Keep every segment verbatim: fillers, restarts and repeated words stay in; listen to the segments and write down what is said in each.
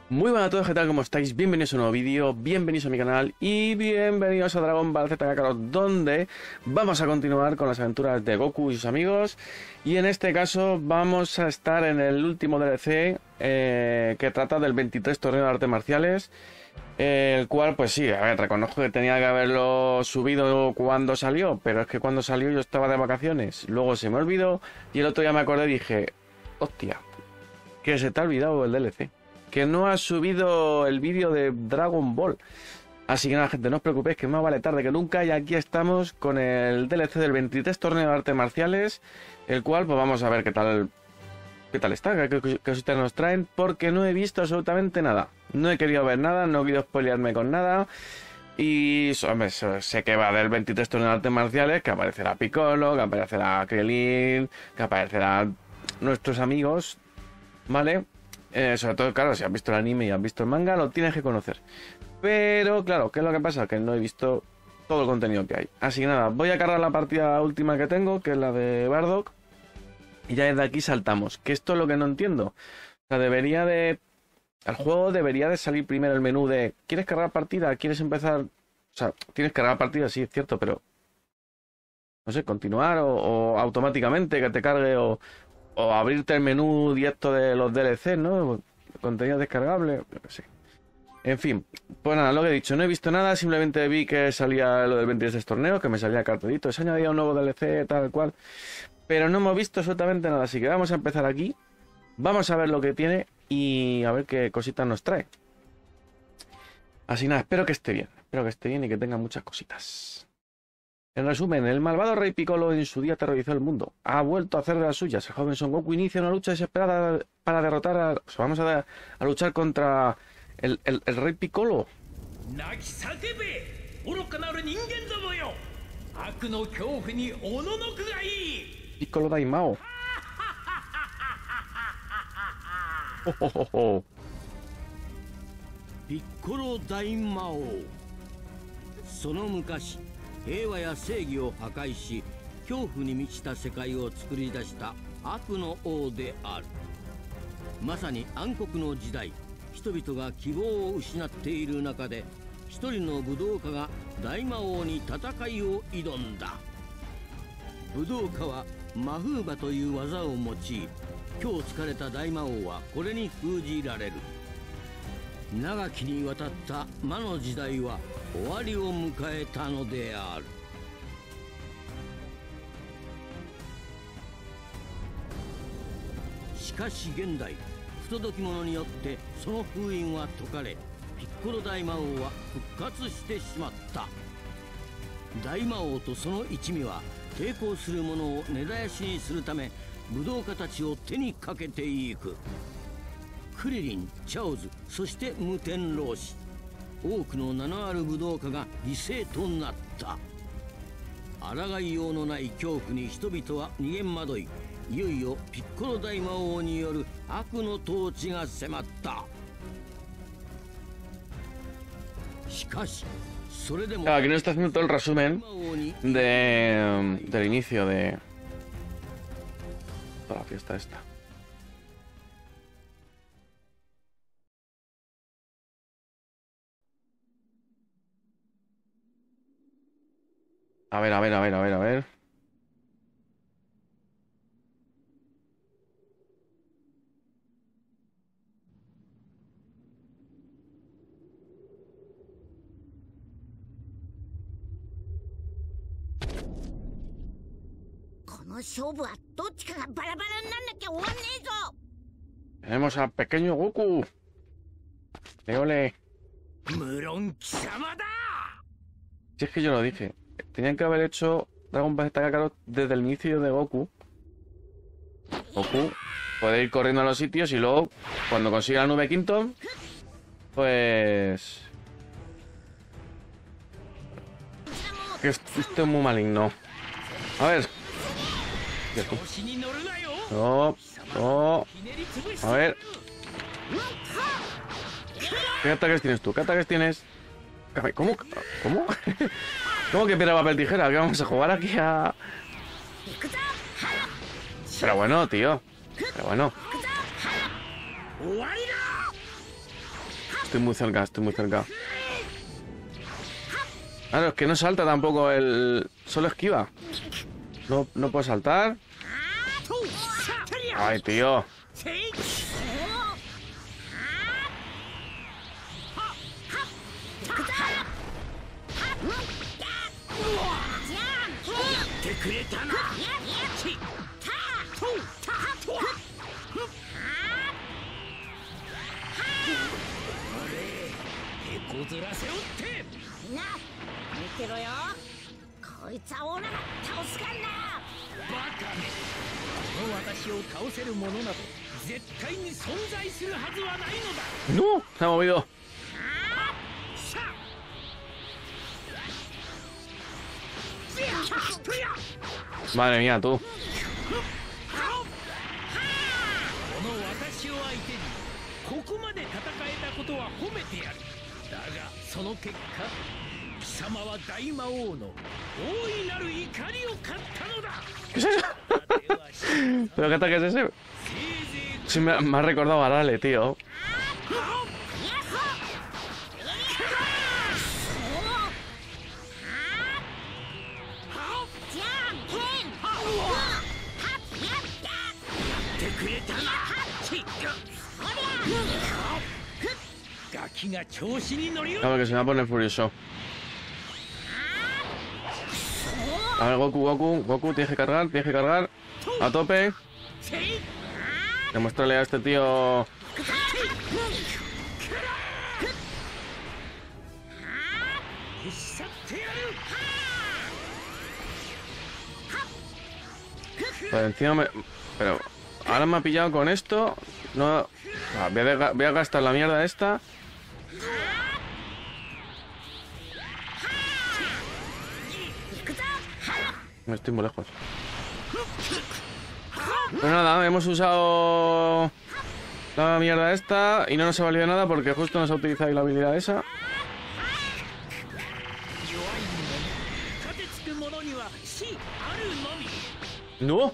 Muy buenas a todos, ¿qué tal? ¿Cómo estáis? Bienvenidos a un nuevo vídeo, bienvenidos a mi canal y bienvenidos a Dragon Ball Z Kakarot, donde vamos a continuar con las aventuras de Goku y sus amigos. Y en este caso vamos a estar en el último D L C eh, que trata del veintitrés torneo de artes marciales, eh, el cual, pues sí, a ver, reconozco que tenía que haberlo subido cuando salió, pero es que cuando salió yo estaba de vacaciones, luego se me olvidó y el otro día me acordé y dije, hostia, que se te ha olvidado el D L C. Que no ha subido el vídeo de Dragon Ball. Así que nada, gente, no os preocupéis, que más vale tarde que nunca. Y aquí estamos con el D L C del veintitrés torneo de artes marciales, el cual pues vamos a ver qué tal qué tal está, qué, qué, qué cositas nos traen, porque no he visto absolutamente nada. No he querido ver nada, no he querido spoilearme con nada. Y hombre, sé que va del veintitrés torneo de artes marciales, que aparecerá Piccolo, que aparecerá Krillin, que aparecerá nuestros amigos, ¿vale? Eh, sobre todo, claro, si has visto el anime y has visto el manga, lo tienes que conocer. Pero, claro, ¿qué es lo que pasa? Que no he visto todo el contenido que hay. Así que nada, voy a cargar la partida última que tengo, que es la de Bardock. Y ya desde aquí saltamos. Que esto es lo que no entiendo. O sea, debería de... Al juego debería de salir primero el menú de... ¿Quieres cargar partida? ¿Quieres empezar? O sea, tienes que cargar partida, sí, es cierto, pero... No sé, continuar o, o automáticamente que te cargue o... O abrirte el menú directo de los D L C, ¿no? Contenido descargable, yo qué sé. En fin, pues nada, lo que he dicho, no he visto nada, simplemente vi que salía lo del veintitrés torneo, que me salía cartelito, se añadía un nuevo D L C, tal cual. Pero no hemos visto absolutamente nada, así que vamos a empezar aquí. Vamos a ver lo que tiene y a ver qué cositas nos trae. Así nada, espero que esté bien, espero que esté bien y que tenga muchas cositas. En resumen, el malvado Rey Piccolo en su día aterrorizó el mundo. Ha vuelto a hacer de las suyas. El joven Son Goku inicia una lucha desesperada para derrotar a... O sea, vamos a, a luchar contra el, el, el Rey Piccolo. Piccolo Daimao. Oh, oh, oh, oh. Piccolo Daimao. その昔 平和や正義を破壊し恐怖に満ちた世界を作り出した悪の王である。まさに暗黒の時代、人々が希望を失っている中で一人の武道家が大魔王に戦いを挑んだ。武道家はマフーバという技を用い、今日疲れた大魔王はこれに封じられる。長きにわたった魔の時代は終わりを迎えたのである。しかし現代、不届き者によってその封印は解かれ、ピッコロ大魔王は復活してしまった。大魔王とその一味は抵抗する者を根絶やしにするため武道家たちを手にかけていく。クリリン、チャオズ、そして無天老師、多くの名のある武道家が犠牲となった。抗いようのない恐怖に人々は逃げ惑い、いよいよピッコロ大魔王による悪の統治が迫った。しかしそれでも Claro, aquí nos está haciendo todo el resumen de, del inicio de toda la fiesta esta. A ver, a ver, a ver, a ver, a ver. Tenemos al pequeño Goku. Leole. Si es que yo lo dije. Tenían que haber hecho Dragon Ball Z Kakarot desde el inicio de Goku. Goku puede ir corriendo a los sitios y luego, cuando consiga la nube Quinton, pues... Que esto es muy maligno. A ver. No, no. A ver. ¿Qué ataques tienes tú? ¿Qué ataques tienes? ¿Cómo? ¿Cómo? ¿Cómo que piedra, papel, tijera? ¿Qué vamos a jugar aquí a...? Pero bueno, tío. Pero bueno. Estoy muy cerca, estoy muy cerca. Claro, es que no salta tampoco el... Solo esquiva. No, no puedo saltar. Ay, tío. No, se ha movido. Madre mía, tú. ¿Qué es eso? ¿Pero qué ataque es ese? Sí, me, me ha recordado a Arale, tío. A ver, que se me va a poner furioso. A ver, Goku, Goku, Goku, tienes que cargar, tienes que cargar. A tope. Demuéstrale a este tío. Pero encima me... Pero ahora me ha pillado con esto. No... Ah, voy, a, voy a gastar la mierda esta. No estoy muy lejos. Pues nada, hemos usado la mierda esta y no nos ha valido nada porque justo nos ha utilizado la habilidad esa. No.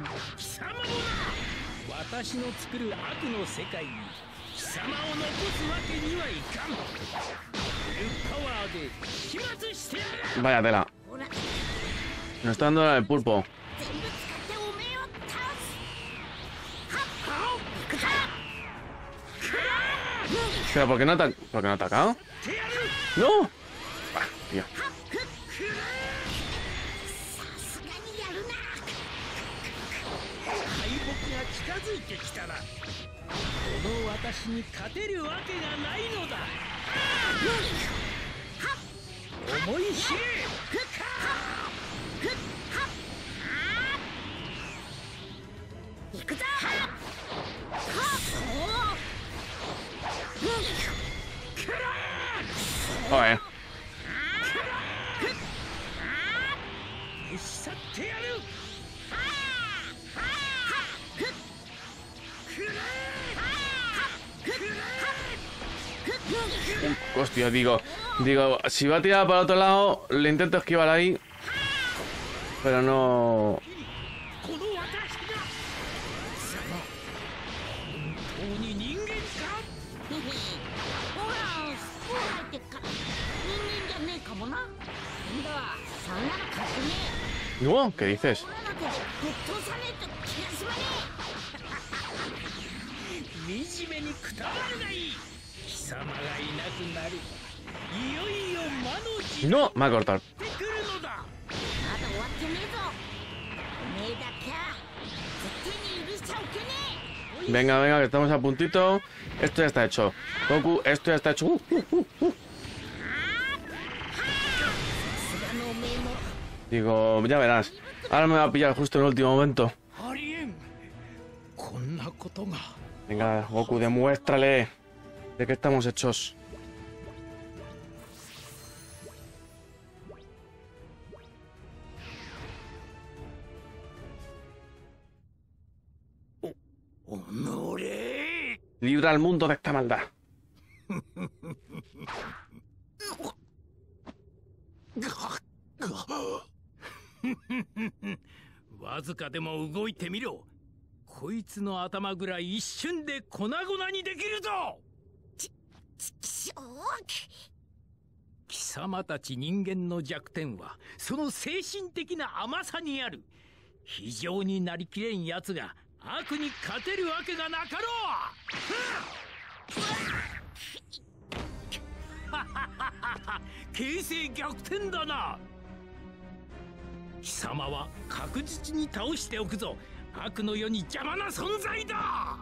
Vaya tela. Nos está dando el pulpo. Pero ¿por qué no ha, ¿por qué no ha atacado? ¡No! Ah, tío. Joder. Hostia, digo, digo, si va a tirar para otro lado, le intento esquivar ahí, pero no. No, ¿qué dices? No, me ha cortado. Venga, venga, que estamos a puntito. Esto ya está hecho. Goku, esto ya está hecho. Uh, uh, uh, uh. Digo, ya verás. Ahora me va a pillar justo en el último momento. Venga, Goku, demuéstrale de qué estamos hechos. Libra al mundo de esta maldad. わずかでも動いてみろ。こいつの頭ぐらい一瞬で粉々にできるぞ。 貴様たち人間の弱点はその精神的な甘さにある。非常になりきれんやつが悪に勝てるわけがなかろう。形勢逆転だな。貴様は確実に倒しておくぞ。悪の世に邪魔な存在だ。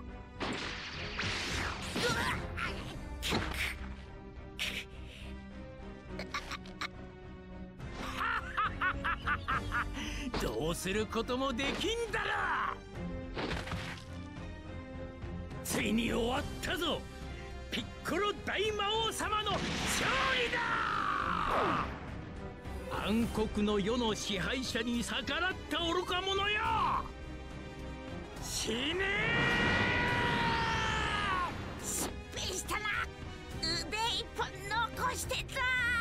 どうすることもできんだろ。ついに終わったぞ。ピッコロ大魔王様の勝利だ。暗黒の世の支配者に逆らった愚か者よ、死ねー。 失敗したな。腕一本残してた。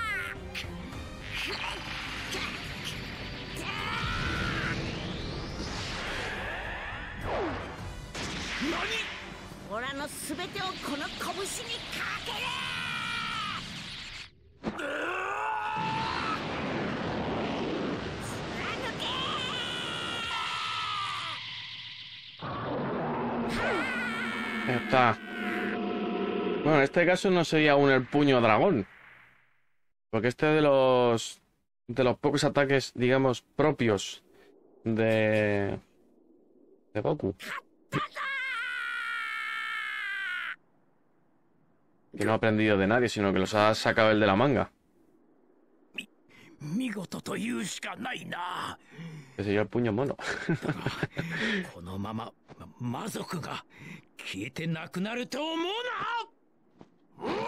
何？ オラの全てをこの拳にかける。 Ya está. Bueno, en este caso no sería aún el puño dragón. Porque este de los... De los pocos ataques, digamos, propios de... De Goku. Que no ha aprendido de nadie, sino que los ha sacado él de la manga. 見事と言うしかないな。 Que sería el puño mono. このまま魔族が消えてなくなると思うな。うわ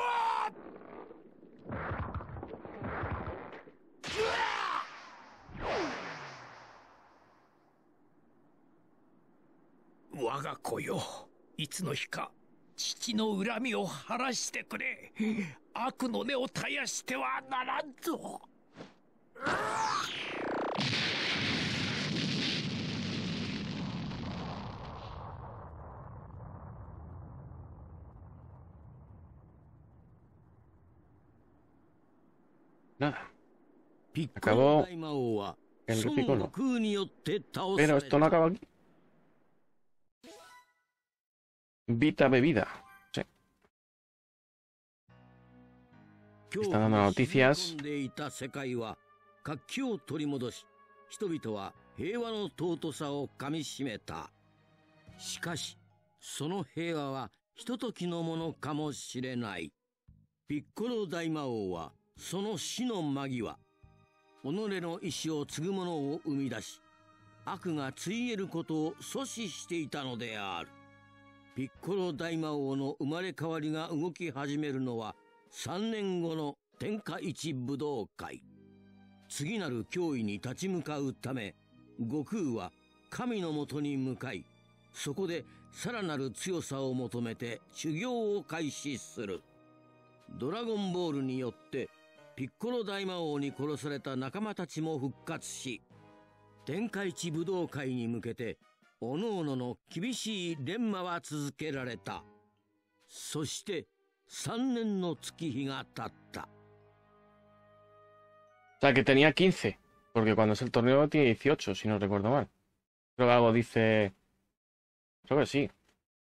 っ！我が子よ、いつの日か父の恨みを晴らしてくれ。悪の根を絶やしてはならんぞ。 Nada. Acabó el Piccolo. Pero esto no acaba aquí. Vita bebida. Sí. Están dando noticias. 活気を取り戻し、人々は平和の尊さをかみしめた。しかし、その平和はひとときのものかもしれない。ピッコロ大魔王はその死の間際、己の意志を継ぐ者を生み出し、悪がついえることを阻止していたのである。ピッコロ大魔王の生まれ変わりが動き始めるのはさんねんごの天下一武道会。次なる脅威に立ち向かうため、悟空は神のもとに向かい、そこでさらなる強さを求めて修行を開始する。ドラゴンボールによってピッコロ大魔王に殺された仲間たちも復活し、天下一武道会に向けて各々の厳しい錬磨は続けられた。そしてさんねんの月日が経った。 O sea, que tenía quince, porque cuando es el torneo tiene dieciocho, si no recuerdo mal. Creo que algo dice... Creo que sí.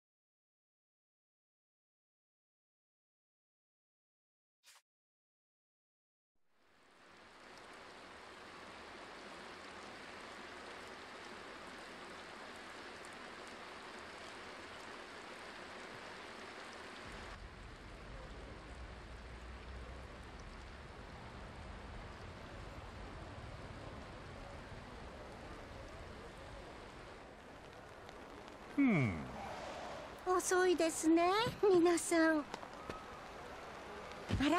Hmm. 遅いですね、皆さん。あら、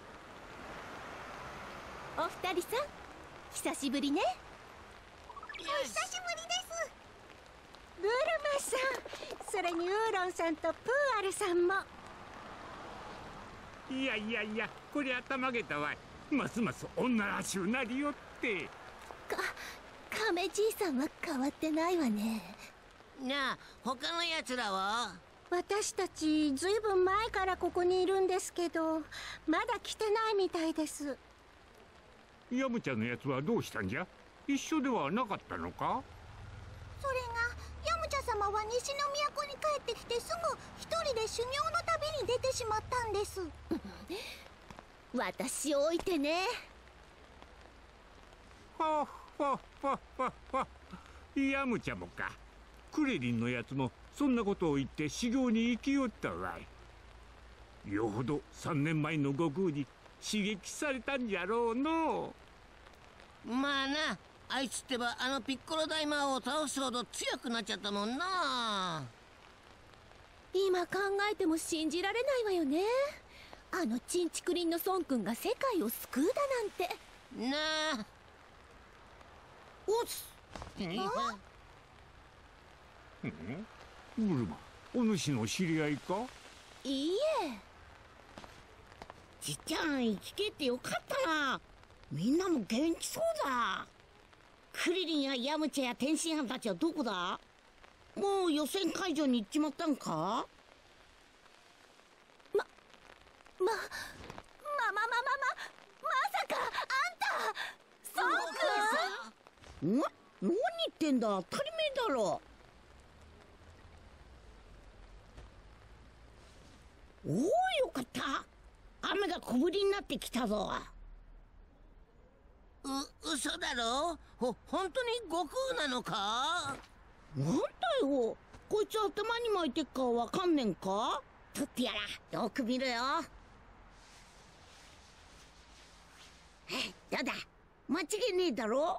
お二人さん、久しぶりね。お久しぶりです。ブルマさん、それにウーロンさんとプーアルさんも。 いやいやいや、こりゃたまげたわい。ますます女らしゅうなりよって。 か、亀じいさんは変わってないわね。 なあ、他のやつらは？ 私たちずいぶん前からここにいるんですけど、まだ来てないみたいです。 ヤムチャのやつはどうしたんじゃ？一緒ではなかったのか？ それがヤムチャ様は西の都に帰ってきてすぐ一人で修行の旅に出てしまったんです。私を置いてね。 はっはっはっはっは。ヤムチャもか。クレリンのやつもそんなことを言って修行に行きよったわい。よほど三年前の悟空に刺激されたんじゃろうのう。 まあな、あいつってばあのピッコロ大魔王を倒すほど強くなっちゃったもんな。 今考えても信じられないわよね。あのチンチクリンの孫君が世界を救うだなんて。 なあ。おつ。 ウルマ、お主の知り合いか？ いいえ。 じっちゃん生きてってよかったな。みんなも元気そうだ。クリリンやヤムチャや天津飯たちはどこだ？もう予選会場に行っちまったんか？ ま、ま、ま、ま、ま、ま、ま、まさかあんた、孫君？ ん？何言ってんだ？当たり前だろ。おお、よかった。雨が小降りになってきたぞ。 う、嘘だろ？ほ、本当に悟空なのか？ なんだよ。こいつ頭に巻いてっかわかんねんか？取ってやら。よく見ろよ。え、どうだ？間違いねえだろ？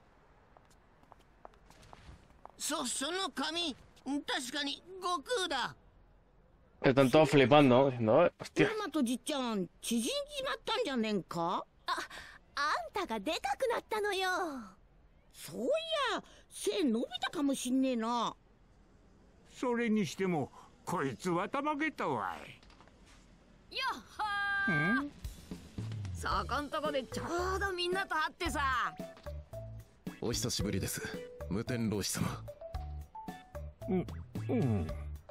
そ、その髪、確かに悟空だ。 Están todos flipando, diciendo, hostia. ママとじっちゃん、縮んじまったんじゃねんか？ あ、あんたがでかくなったのよ。 そういや、背伸びたかもしんねえな。 それにしてもこいつはたまげたわい。 よっほー。そこんとこでちょうどみんなと会ってさ。 お久しぶりです、無天老師様。 うんうん。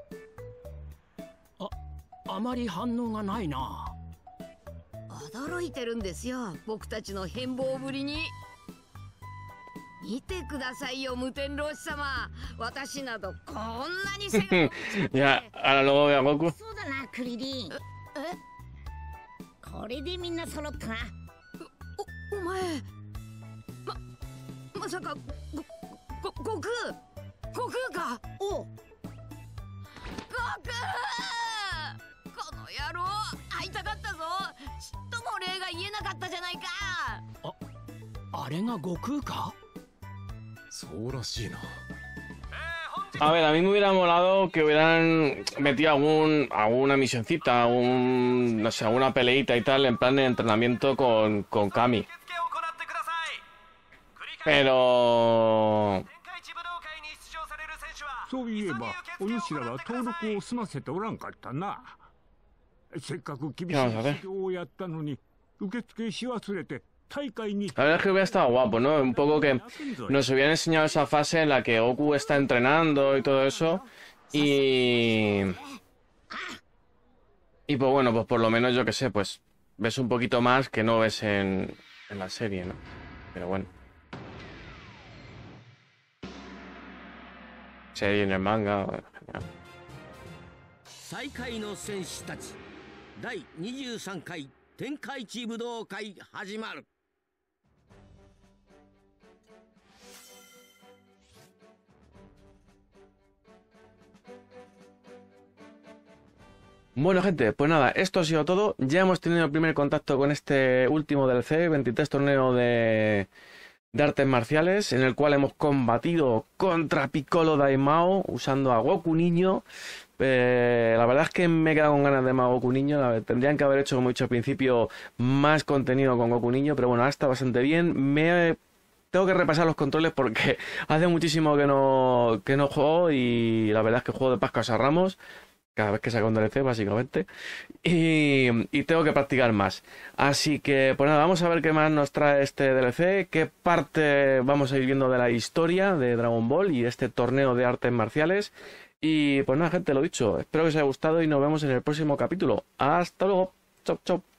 あ、あまり反応がないな。 驚いてるんですよ、僕たちの変貌ぶりに。見てくださいよ、無天老師様。私などこんなに背が伸びちゃって。 Ya, ahora luego ve a Goku. そうだな、クリリン。 え、 これでみんな揃ったな。 お、お前、ま、まさか、ご、ご、悟空悟空か？ お、 悟空！この野郎、会いたかったぞ。ちっとも礼が言えなかったじゃないか。 あ、あれが悟空か？ そうらしいな。 A ver, a mí me hubiera molado que hubieran metido algún, alguna misioncita, un, no sé, alguna peleita y tal, en plan de entrenamiento con, con Kami. Pero... そういえばお主らは登録を済ませておらんかったな。せっかく厳しい指導をやったのに受付し忘れて大会に。 La verdad es que hubiera estado guapo, ¿no? Un poco que nos hubieran enseñado esa fase en la que Goku está entrenando y todo eso. Y... Y pues bueno, pues por lo menos yo que sé, pues ves un poquito más que no ves en, en la serie, ¿no? Pero bueno. Serie en el manga, bueno, genial. 再会の戦士たちだいにじゅうさんかい天下一武道会始まる。 Bueno, gente, pues nada, esto ha sido todo. Ya hemos tenido el primer contacto con este último D L C, veintitrés torneo de, de artes marciales, en el cual hemos combatido contra Piccolo Daimao usando a Goku Niño. Eh, la verdad es que me he quedado con ganas de más Goku Niño. La, tendrían que haber hecho, como he dicho al principio, más contenido con Goku Niño, pero bueno, ahora está bastante bien. Me tengo que repasar los controles porque hace muchísimo que no, que no juego y la verdad es que juego de Pascuas a Ramos. cada vez que saca un D L C, básicamente. Y, y tengo que practicar más. Así que, pues nada, vamos a ver qué más nos trae este D L C, qué parte vamos a ir viendo de la historia de Dragon Ball y este torneo de artes marciales. Y pues nada, gente, lo dicho, espero que os haya gustado y nos vemos en el próximo capítulo. Hasta luego. Chau, chau.